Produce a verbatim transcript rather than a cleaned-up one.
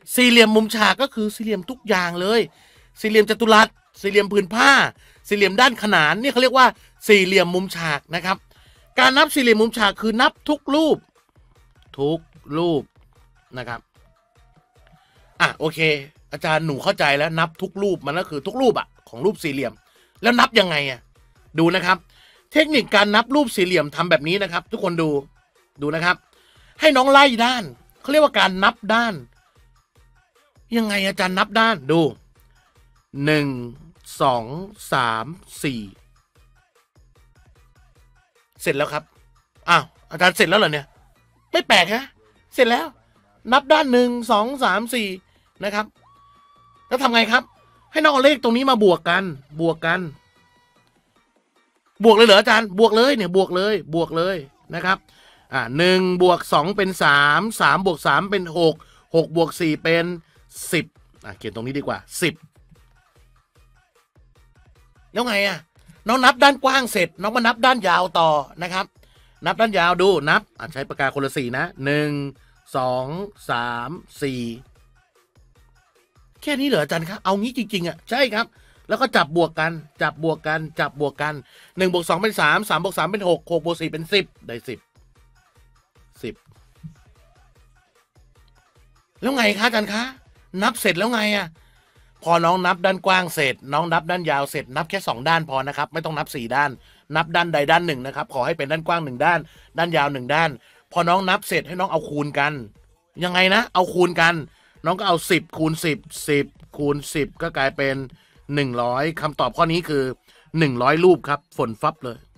สี่เหลี่ยมมุมฉากก็คือสี่เหลี่ยมทุกอย่างเลยสี่เหลี่ยมจัตุรัสสี่เหลี่ยมผืนผ้าสี่เหลี่ยมด้านขนานนี่เขาเรียกว่าสี่เหลี่ยมมุมฉากนะครับการนับสี่เหลี่ยมมุมฉากคือนับทุกรูปทุกรูปนะครับอ่ะโอเคอาจารย์หนูเข้าใจแล้วนับทุกรูปมันก็คือทุกรูปอะของรูปสี่เหลี่ยมแล้วนับยังไงอะดูนะครับเทคนิคการนับรูปสี่เหลี่ยมทำแบบนี้นะครับทุกคนดูดูนะครับให้น้องไล่ด้านเขาเรียกว่าการนับด้านยังไงอาจารย์นับด้านดูหนึ่งสองสามสี่เสร็จแล้วครับอ้าวอาจารย์เสร็จแล้วเหรอเนี่ยไม่แปลกฮะเสร็จแล้วนับด้านหนึ่งสองสามสี่นะครับแล้วทำไงครับให้น้องเอาเลขตรงนี้มาบวกกันบวกกันบวกเลยเหรออาจารย์บวกเลยเนี่ยบวกเลยบวกเลยนะครับอ่าหนึ่งบวกสองเป็นสามสามบวกสามเป็นหกหกบวกสี่เป็นสิบอ่ะเขียนตรงนี้ดีกว่าสิบแล้วไงอ่ะน้องนับด้านกว้างเสร็จน้องมานับด้านยาวต่อนะครับนับด้านยาวดูนับอ่ะใช้ปากกาคนละสี่นะหนึ่งสองสามสี่แค่นี้เหรออาจารย์ครับเอางี้จริงๆอ่ะใช่ครับแล้วก็จับบวกกันจับบวกกันจับบวกกันหนึ่งบวกสองเป็นสามสามบวกสามเป็นหกหกบวกสี่เป็นสิบได้สิบสิบแล้วไงคะอาจารย์คะนับเสร็จแล้วไงอ่ะพอน้องนับด้านกว้างเสร็จน้องนับด้านยาวเสร็จนับแค่สองด้านพอนะครับไม่ต้องนับสี่ด้านนับด้านใดด้านหนึ่งนะครับขอให้เป็นด้านกว้างหนึ่งด้านด้านยาวหนึ่งด้านพอน้องนับเสร็จให้น้องเอาคูณกันยังไงนะเอาคูณกันน้องก็เอาสิบคูณสิบสิบคูณสิบก็กลายเป็นหนึ่งร้อยคำตอบข้อนี้คือหนึ่งร้อยรูปครับฝนฟับเลย